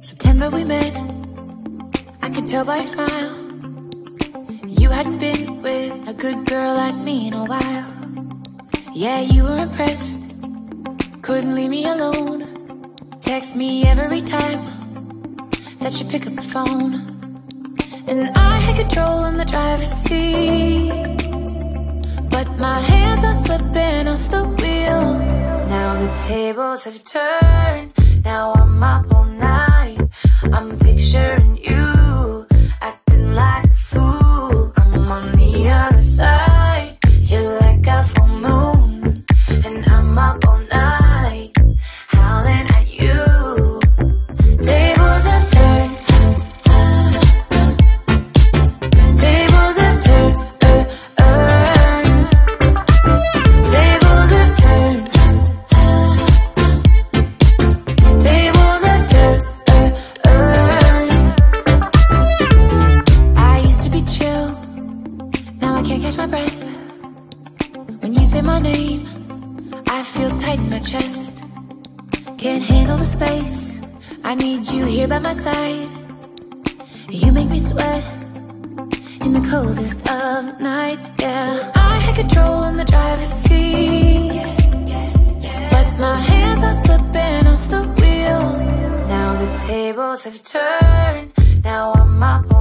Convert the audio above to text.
September we met, I could tell by your smile. You hadn't been with a good girl like me in a while. Yeah, you were impressed, couldn't leave me alone. Text me every time that you pick up the phone. And I had control in the driver's seat, but my hands are slipping off the wheel. Now the tables have turned, now I'm up all night. I'm picturing you, acting like a fool. I'm on the other side, you're like a full moon, and I'm up all night, howling at you. Tables have turned, tables have turned, tables have turned, tables have turned. I used to be chill, now I can't catch my breath. When you say my name, I feel tight in my chest. Can't handle the space, I need you here by my side. You make me sweat in the coldest of nights, yeah. I had control in the driver's seat, but my hands are slipping off the wheel. Now the tables have turned, now I'm up